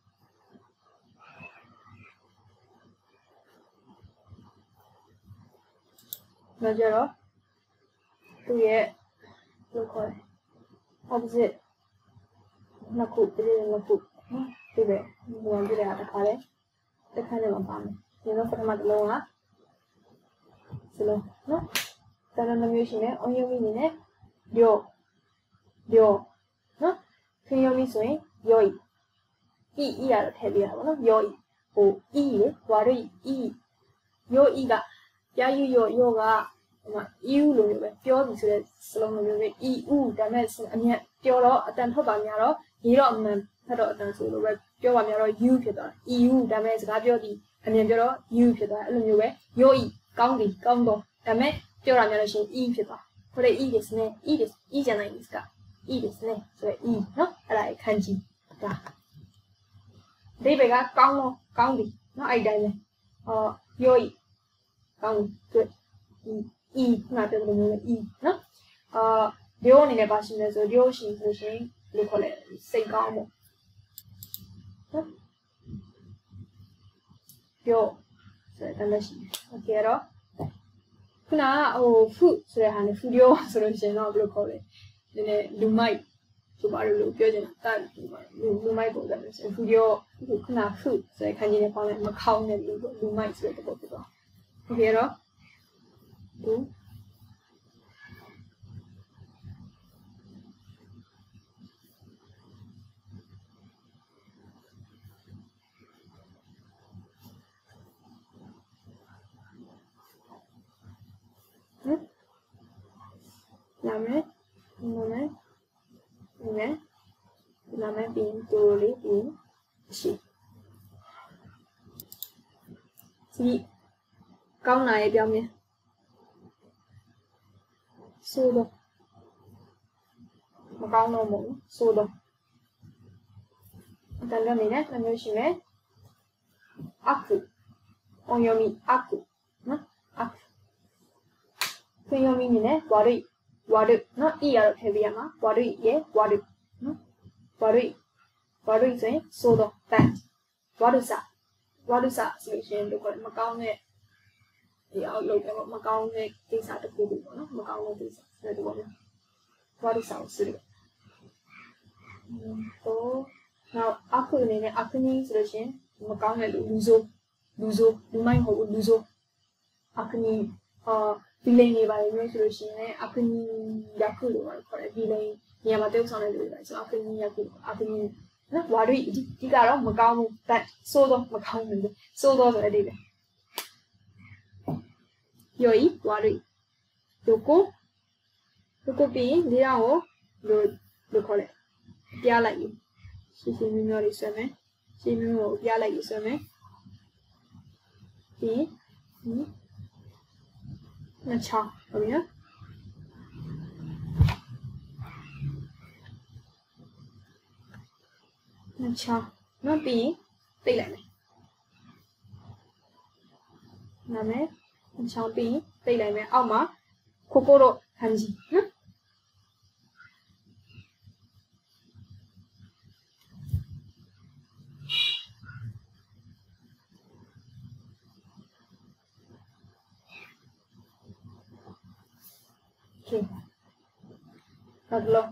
နောက်ကြတော့သူ့ရဲ့ဘယ်လိုခေါ်လဲ opposite နှစ်ခုပြည့်တယ်နှစ်ခုနော်ဒီပဲဘယ်လိုပြည့်ရတာခါလဲတစ်ခါနဲ့မပါမယ်ဒီတော့ပထမတစ်လုံးကစလုံးနော်တဏ္ဍနှမျိုးရှိနေ on ယုံမိနေနဲ့လျော့လျော့နော်ခင်းယုံမိဆိုရင်ယောဤဤဤရတော့ထည့်ပြရပါတော့ယောဤဟိုဤလေဝါရိဤယောဤကပြယူယောယောကဟိုမှာဤဥလိုမျိုးပဲပြောပြီဆိုတဲ့စလုံးလိုမျိုးပဲဤဥဒါမဲ့အမြတ်ပြောတော့အတန်ထွက်ပါများတော့ရေးတော့အမှန်ဖတ်တော့အတန်ဆိုလိုပဲပြောပါများတော့ u ဖြစ်သွားတာ eu ဒါမဲ့စကားပြောပြီးအမြင်ပြောတော့ u ဖြစ်သွားအဲ့လိုမျိုးပဲယောဤကောင်းပြီကောင်းတော့ဒါမဲ့ပြောရများလို့ရှိရင် e ဖြစ်သွားこれいいですねいいですいいじゃないですかいいですねそれいいနော်အဲ့ဒါခန်းကြီးဒါဒီဘက်ကကောင်းတော့ကောင်းပြီနော်အဲ့တိုင်းပဲအော်ယောဤကောင်းပြီ e ခုနပြောသလိုမျိုးပဲ e နော်အာလျောအနေနဲ့ပါရှိနေဆိုလျောရှိဆိုရှင်ဘယ်လိုခေါ်လဲစိတ်ကောင်းပေါ့နော်လျောဆိုတဲ့တမ်းရှိโอเคအဲ့တော့ခုနကဟိုဖုဆိုတဲ့ဟာနဲ့ဖူလျောဆိုလို့ရှင်တော့ဘယ်လိုခေါ်လဲနည်းနည်းလူမိုက်ဆိုပါလို့ပြောချင်တာတလူလူမိုက်ပုံစံမျိုးဆိုဖူလျောခုနဖုဆိုတဲ့ခန်းကြီးနဲ့ပေါင်းလိုက်မခေါင်းနဲ့လူလူမိုက်ဆိုတဲ့ပုံဖြစ်သွားโอเคအဲ့တော့သူလာမယ်နာမည်နာမည်နာမည်ပြီးတူလေးပြီးရှိဒီကောင်းလာရဲ့ပြောင်းမယ်ဆိုတော့မကောင်းတော့ဘူးဆိုတော့တန်လည်းနေနဲ့နှမျိုးရှိမယ်အခုအုံယမီအခုနော်အခုခွင့်ယမီနေနဲ့ဝါရိဝါရိနော်ဤရတော့ထည့်ပေးရမှာဝါရိရဲ့ဝါရိနော်ဝါရိဝါရိဆိုရင်ဆိုတော့တန်ဝါရိစာဝါရိစာဆိုလို့ရှိရင်တို့ကမကောင်းတဲ့ဒီအောက်လောက်ပဲမကောင်းတဲ့ကိစ္စတစ်ခုပေါ့နော်မကောင်းတဲ့ကိစ္စဆိုတော့ပေါ့ဝါရိစာကိုစစ်တယ်ဟိုနောက်အခုအနေနဲ့အခုနည်းဆိုလို့ရှိရင်မကောင်းတဲ့လူလူဆိုလူဆိုလူမိုင်းမဟုတ်ဘူးလူဆိုအခုနည်းအာဒီလိန်နေပါလေမျိုးဆိုလို့ရှိရင်အခုနည်းရခုလို့ခေါ်တယ်ဒီလိန်နေရာမှာတုံးဆောင်နေလို့ပဲဆိုအခုနည်းရခုအခုနည်းနော်ဝါရိဒီကတော့မကောင်းဘူးဘတ်ဆိုတော့မကောင်းဘူးဆိုတော့ဆိုတဲ့အဓိပ္ပာယ်ယောဤဝါရိဒိုကိုဒိုကိုပြီးဒီအောင်ကိုလို့လို့ခေါ်လဲပြလိုက်ပြီ She she me me swimming. She me me yeah like you swimming. B. Hmm. Not cha. Oh yeah. Not cha. Not B. Take like me. Now me. Not cha B. Take like me. Out ma. Kokoro kanji. Hmm. Okay. Not long.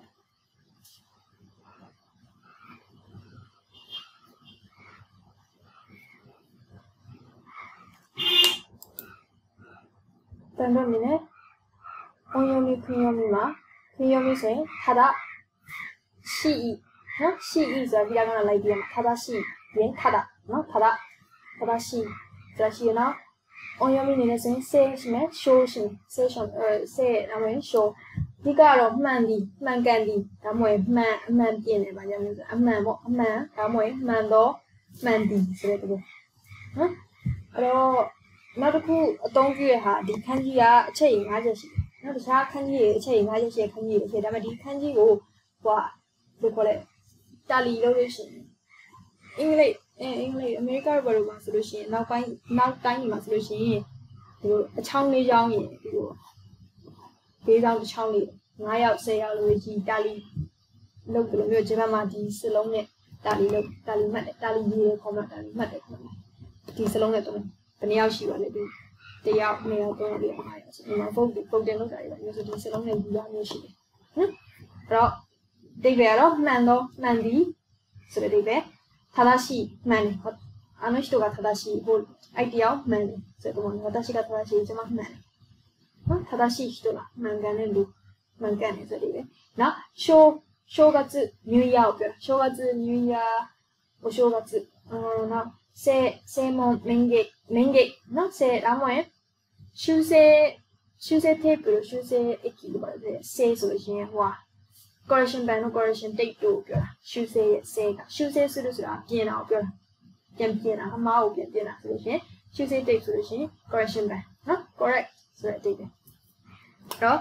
Then one minute. Onyomi kunyomi ma. Kunyomi saying tada. Shi. No. Shi is a hiragana like the tada shi. Yen tada. No. Tada. Tada shi. Tada shi na. Onyomi ni saying say shime. Show shime. Say shime. Uh. Say. I mean show. Digaro mandi. Mangandi. Amoy man. Man tiene. Vaya. Man. Man. Amoy mando. Mandi. So that go. Huh? Hello. နောက်တစ်ခုအသုံးပြုရဟာဒီခန်းကြီးကအချက်ရ၅ချက်ရှိတယ်။နောက်တခြားခန်းကြီးရဲ့အချက်ရ၅ချက်ရှိတဲ့ခန်းကြီးတွေဖြစ်ဒါပေမဲ့ဒီခန်းကြီးကိုဟိုကဘယ်ခေါ်လဲတာလီလုပ်လို့ရှိရင်အင်္ဂလိပ်အဲအင်္ဂလိပ်အမေရိကဘယ်လိုမှာဆိုလို့ရှိရင်နောက်ပိုင်းနောက်တိုင်းမှာဆိုလို့ရှိရင်ဒီလိုအချောင်းလေးချောင်းရင်ဒီလိုဘေးဆောင်တစ်ချောင်းလေး၅ယောက်၁၀ယောက်လို့ကြီးတာလီလုပ်တယ်လို့မျိုးဂျပန်မှာဒီစလုံးနဲ့တာလီလုပ်တာလီမှတ်တယ်တာလီရေးခေါ်မှတာလီမှတ်တယ်ခေါ်မှဒီစလုံးနဲ့တော့ဘယ်နှယောက်ရှိပါလဲဒီတယောက်နှစ်ယောက်သုံးယောက်လေး၅ယောက်ဆိုတော့ပုတ်ပုတ်တင်လို့တာတွေပဲမျိုးဆိုဒီစလုံးနဲ့ယူရမျိုးရှိတယ်နော်အဲ့တော့ဒီပဲတော့မှန်တော့မှန်သည်ဆိုတဲ့ဒီပဲ正しいမှန်တယ်あの人が正しいဟိုအဲ့တယောက်မှန်တယ်ဆိုတော့私が正しいကျွန်မမှန်တယ်နော်正しい人がမှန်ကန်တဲ့လူမှန်ကန်တယ်ဆိုတဲ့ဒီပဲနော်正正月ニューイヤーをပြော正月ニューイヤーお正月うんနော်正正門免芸免芸の正ラモエ修正修正テープの修正液とかで正ဆိုလို့ရှိရင်ဟို correction band の correction date တို့ပြောတာ修正ရဲ့正က修正するဆိုတာပြင်တာကိုပြောတာပြန်ပြင်တာအမှားကိုပြန်ပြင်တာဆိုလို့ရှိရင်修正 date ဆိုလို့ရှိရင် correction band နော် correct ဆိုတဲ့ date ပဲတော့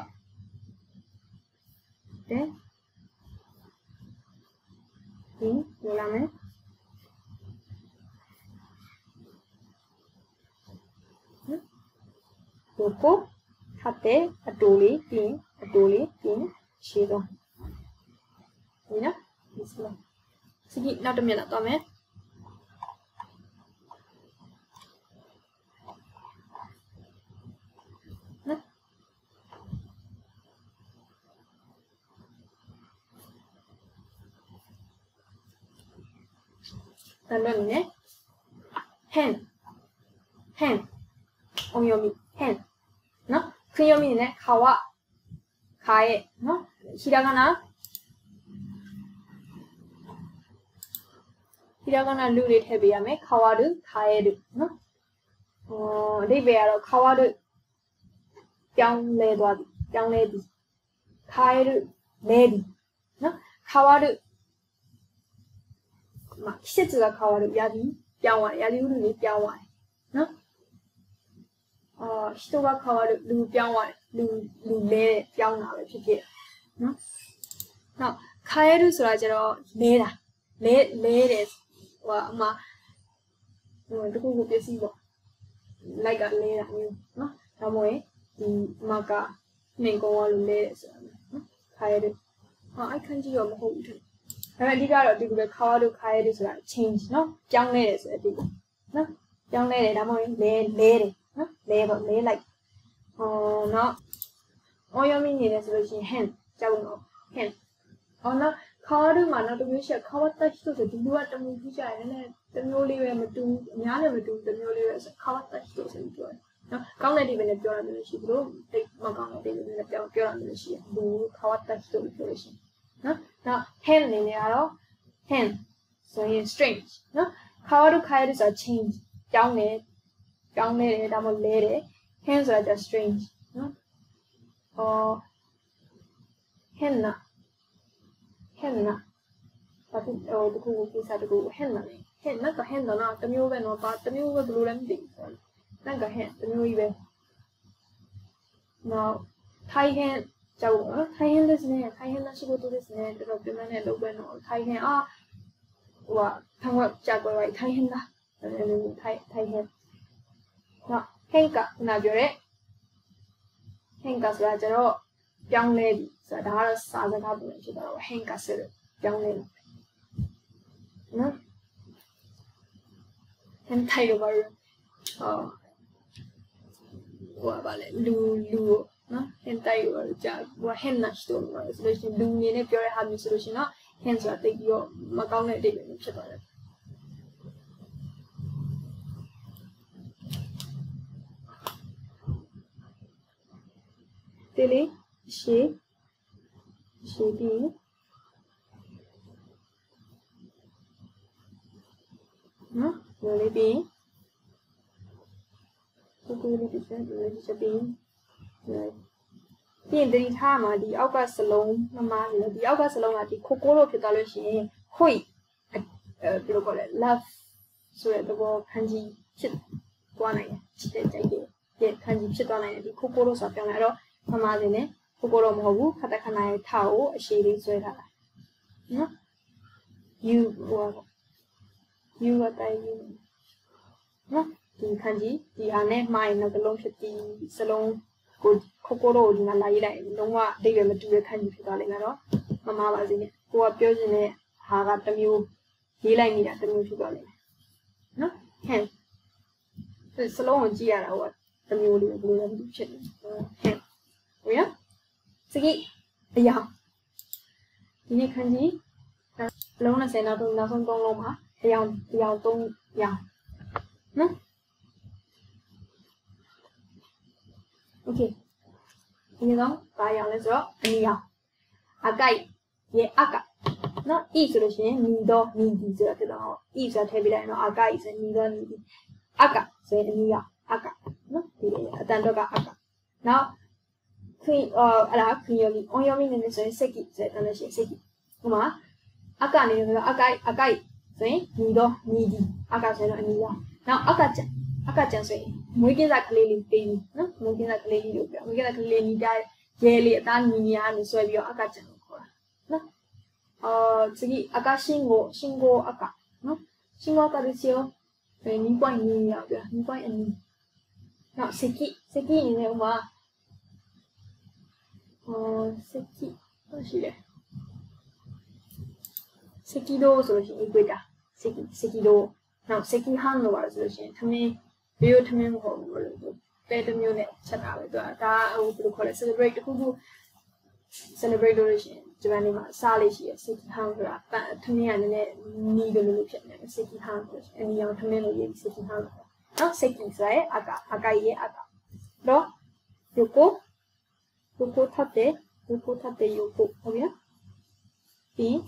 တဲ့ဒီလိုလာမယ်ကိုကိုထပ်တဲ့အတူလေးပြင်အတူလေးပြင်ရှင်းတော့ဒီနော်ဒီစလုံးစီနောက်တစ်မျက်နှာတော့မယ်နော်တန်တော့နေဟန်ဟန်အောင်ယောမီဟန်နော်ခွင့်ယောမီနဲ့ခါဝခါရဲ့နော်ひらがなひらがなလူတွေထည့်ပေးရမယ်ခါဝရုခါရဲ့တို့နော်ဟိုအဓိပ္ပာယ်ကတော့ခါဝရုပြောင်းလဲသွားပြီပြောင်းလဲပြီခါရဲ့တို့လဲပြီနော်ခါဝရုまあ季節が変わるやりပြောင်းသွားတယ်やりဥတုတွေပြောင်းသွားတယ်နော်အာ人が変わるလူပြောင်းသွားတယ်လူလူလဲပြောင်းတာပဲဖြစ်ဖြစ်နော်နောက်ခါရဲလူဆိုတာကျတော့လဲတာလဲလဲတယ်ဟိုအမဟိုတခုခုပစ္စည်းပေါ့လိုက်ကလဲတာမျိုးနော်ဒါမှမဟုတ်ဒီမကနှင်ကုန်းကလူလဲတယ်ဆိုတာနော်ခါရဲလူဟာအဲ့ခန်းကြီးတော့မဟုတ်ဘူးထင်ဒါပေမဲ့အဓိကတော့ဒီလိုပဲခါဝါတို့ခါရဲလူဆိုတာ change နော်ပြောင်းလဲတယ်ဆိုတဲ့အဓိပ္ပာယ်နော်ပြောင်းလဲတယ်ဒါမှမဟုတ်လဲလဲတယ်နော်လဲပေါ့လဲလိုက်ဟောနော်အော်ယောမီနေတယ်ဆိုလို့ရှိရင် hand ကြောက်တော့ hand အော်နော်ခါဝါတို့မှာနောက်တစ်မျိုးရှိခါဝါတက်ဆိုဆိုဒီလူကတမျိုးကြီးကြတယ်နည်းနည်းတမျိုးလေးပဲမတူအများလည်းမတူတမျိုးလေးပဲဆိုခါဝါတက်ဆိုဆိုပြီးပြောတယ်နော်ကောင်းတဲ့ဒီပဲနဲ့ပြောရမျိုးရှိဘူးလို့တိတ်မကောင်းတဲ့ဒီပဲနဲ့ပြောပြောရမျိုးရှိဘူးလူခါဝါတက်ဆိုလို့ပြောလို့ရှိရင်နော်နောက် hand နေနေကတော့ hand ဆိုရင် strange နော်ခါဝါတို့ခါရဲဆို change ကြောင်းတယ်ကြောင်းနေတယ်ဒါမှမဟုတ်လဲတယ် hand ဆိုတာ strange နော်အော် henna henna But oh, the cool is at the go hen on it. Hen, not a hand on out the mule and or part the mule with blue and big. Not a hand, the mule even. Now, tie hand, Joe, tie hand this name, tie hand that she go to this name, the document and open or tie hand. Ah, what? Come up, Jago, right? Tie hand. And then tie hand. Now, hang up, now you're it. Hang us, Roger, young lady, said the hardest southern government, hang us, young lady. No? And take over. Oh, what about it? Loo, loo, no? And take over. What hen not stone was solution. Do me if you're having solution, no? Hence, I think your Macau did it. Tilly, she, she be. No, really be. Really be, really be. Right. Being the time, the Alga Salon, Mamma, the Alga Salon at the Kokoro Pitaloshi, Hoi, love, so that the word Kanji, chit, one, chit, yet Kanji chit on the Kokoro Sapianero, Mamma, Kokoro Mobu, Katakana, Tao, a shady sweater. No, you were. You what I mean? No, the Kanji, the Ane, mine of the long the salon, good Kokoro, in a light, no more, they were to the Kanji Pitalino. Mamma was in it, who appears in it, have at the mule, he like me at the mule to no, hence. The salon, Gia, what the mule in the blue and chicken. Hence. Oh, yeah? Sigi, yeah. In a Kanji, Lona said nothing, nothing going on. Young, young, don't, young. No? Okay. You know, by young as well, and young. A guy, yeah, aga. No, each solution, neither needy, so that all. Each are heavy, and a guy is a neither needy. Aga, say, and ya, aga. No, a dandoga aga. Now, queen or a queen, on your meaning is a seki, said Anashi Seki. Uma, a guy, a guy, a guy. Say, neither needy, Akajan and Nida. Now, Akajan, Akajan say, we get like lily baby, no, we get like lily, we get like lily die, jelly, dan minia, and so your Akajan. No, uh, Sigi, Akashingo, Shingo Aka, no, Shingo Akarisio, when you point me out there, you point and now, Seki, Seki in the Uma, uh, Seki, what's she there? Sekido solution equator. Seki Sekido. Now Seki Han was solution. Tame, Bio Tame home, better munit, Chata, that I would call it celebrate who celebrate solution. Giovanni Sally, Seki Han, Tame and need a illusion, Seki Han, and young Tame, Seki Han. Not Seki, right? Aga, Agaye, Aga. No, Yoko, Yoko Tate, Yoko Tate, Yoko, oh yeah? B.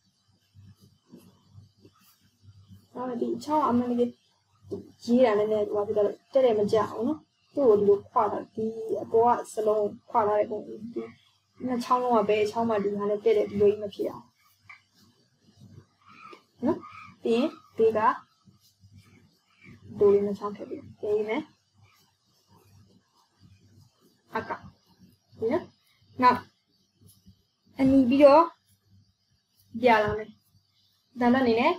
The child I'm going to get G and then what the Telemajano, two would quite the boat salon, quite the child of a base, how much you had a dead doing appear. No, the bigger doing a chunk of it. Amen. Aka. Yeah. Now, any video, Dialane. Danone.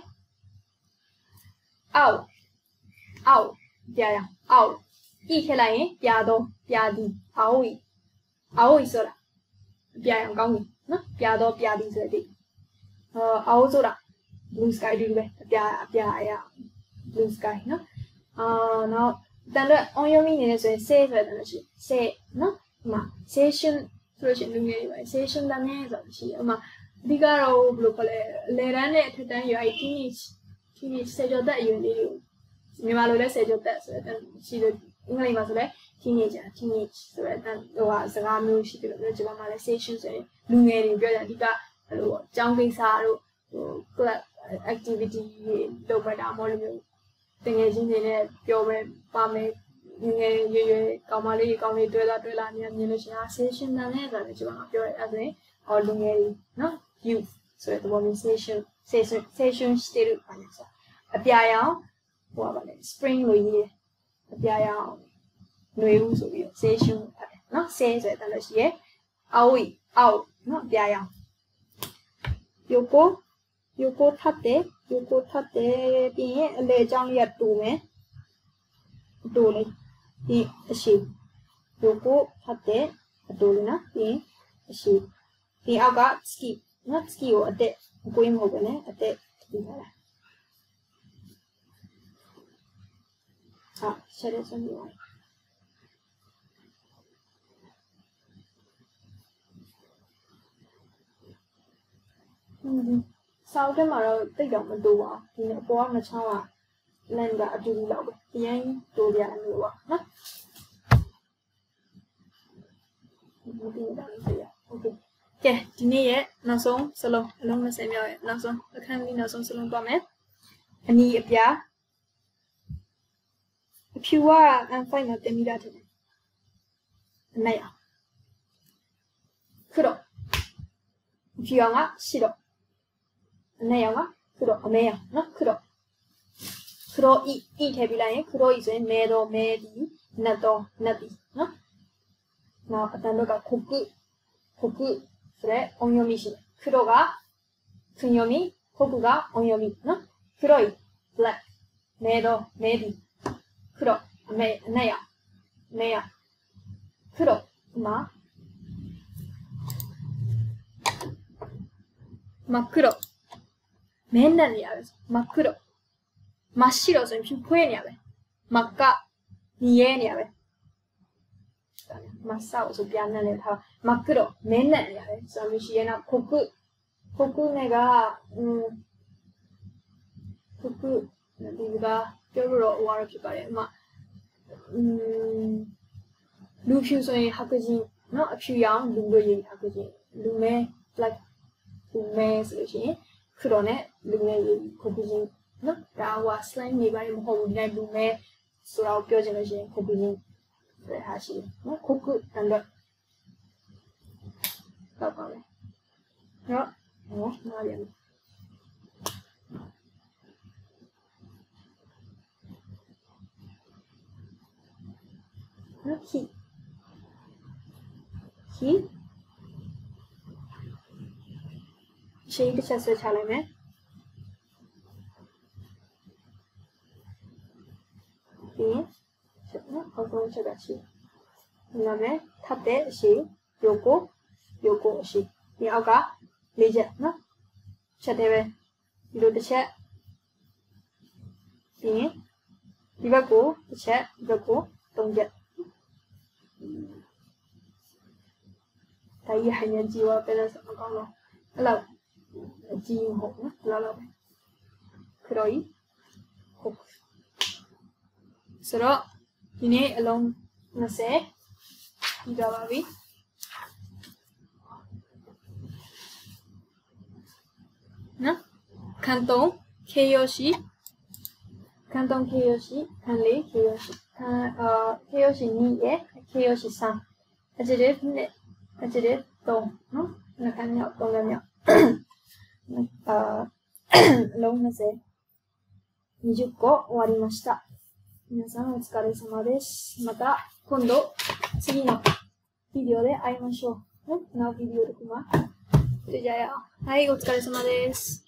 Ow, ow, yeah, ow. Each line, Piado, Piadi, Aoi, Aoi soda. Pian Gong, no, Piado, Piadi, ready. Uh, Aozoda, blue sky, do it, Pia, Pia, blue sky, no? Uh, now, then on your meaning is a say, say, no, ma, session, solution, session, the name of she, ma, Bigaro, blue color, Lerane, to tell you I teenage. She said that you knew. Mimalo said that, so then she did English was a teenager, teenage, so that was the Ramu, she could have generalizations and Lungary, Gadiga, jumping saddle, activity, Dobada, Molu, things in it, Pure, Pame, Kamali, Kami, Della, Della, and Session, and Pure as a or Lungary, no, youth. ဆိုတဲ့သဘောမျိုး session session session してる ဘာညာဆိုအပြာရောင်ဟိုပါလေ spring လို့ရေးတယ်အပြာရောင်ຫນွေဦးဆိုပြီး session ဖတ်တယ်နော်ဆဲဆိုတဲ့တန်လို့ရှိရဲ青い青နော်အပြာရောင်横横立って横立ってပြီးရင်အလေအကြောင်းလေးကတူမယ်တူလေးပြီးအရှိ横立ってအတူလေးနော်ပြီးအရှိပြီးအောက်က ski နော် ski ကိုအတက်အကွေးမဟုတ်ဘူးနဲ့အတက်ပြီးထားတာဟာရှယ်ရစမ်းပြီးပါอืมစောက်တက်မှာတော့တိတ်တော့မတူပါဘူးဒီအပေါ်ကနှစ်ချောင်းကလန်ကအတူတူလောက်ပဲအရင်တိုးကြတယ်လို့ပါနော်ဒီနေ့တော့ပြရโอเคကဲဒီနေ့ရဲ့နောက်ဆုံးစလုံးအလုံး၂၀မြောက်ရဲ့နောက်ဆုံးအခန်းလေးနောက်ဆုံးစလုံးသွားမယ်အနီအပြာအဖြူက M ဖိုင် မှာတင်မိတာတယ်အနက်ရ黒အဖြူက白အနက်ရောင်က黒အမဲရောင်နော်黒黒いいထည့်ပြလိုက်ရင်黒いဆိုရင်မဲတော့မဲဒီနတ်တော့နတ်ဒီနော်နောက်အတန်တော့ကခုကုခုကုဆိုတဲ့音読みရှိတယ်黒が訓読みခုကုက音読みနော်黒い black မဲတော့မဲဒီ黒အမဲအနက်ရောင်အမဲရောင်黒မှာ真っ黒မဲနဲ့နေရပဲ真っ黒真っ白ဆိုရင်ဖြူဖွေးနေရပဲ真っ赤မြဲနေရပဲ真っ青ဆိုပြန်နေတယ်ထား真っ黒မဲနဲ့နေရပဲဆိုလို့ရှိရင်တော့ခုကုခုကုနဲ့ကอืมခုကုဒီကပြောလို့တော့ဟိုရဖြစ်ပါတယ်အမอืมလူဖြူဆိုရင်ဟာကကြီးเนาะအဖြူရောင်လူလို့ရေးဟာကကြီးလူမဲ black လူမဲဆိုလို့ရှိရင်黒နဲ့လူမဲရေးခုကုကြီးเนาะဒါဟို slang နေပါလေမဟုတ်ဘူးနဲ့လူမဲဆိုတော့ပြောချင်လို့ရှိရင်ခုကုကြီးဆိုတဲ့ဟာရှိတယ်เนาะခုကုတန်တော့တော့ပါမယ်เนาะဟောနားရမယ်เนาะခိခိရှေးတစ်ချက်ဆွဲချလိုက်မယ်ပြီးချက်နော်အောက်ဆုံးချက်ကရှိနာမည်ထပ်တဲ့အရှိယိုကိုယိုကိုအရှိဒီအောက်ကလေးချက်နော်ချက်တယ်ပဲဒီလိုတစ်ချက်ပြီးရင်ဒီဘက်ကိုတစ်ချက်ဒီဘက်ကိုသုံးချက်ဒါကြီးဟန်ရကြည့်ပါပဲဆိုတော့ကောင်းတော့အဲ့လောက်အကြီးမဟုတ်နော်လောက်လောက်ပဲခရိုီဟုတ်ဆိုတော့ဒီနေ့အလုံး၂၀ပြီးတော့ပါပြီနော်ခန်းသုံးခေယောရှိခန်းသုံးခေယောရှိခန်းလေးခေယောရှိခန်းအာခေယောရှိにရဲ့ခေယောရှိさん adjective နဲ့ adjective သုံးနော်နှခမ်းမြောက်သုံးခမ်းမြောက်あー、ロングゼにじゅっこ終わりました。皆さんお疲れ様です。また今度次のビデオで会いましょう。のビデオでkuma。じゃあ、はい、お疲れ様です。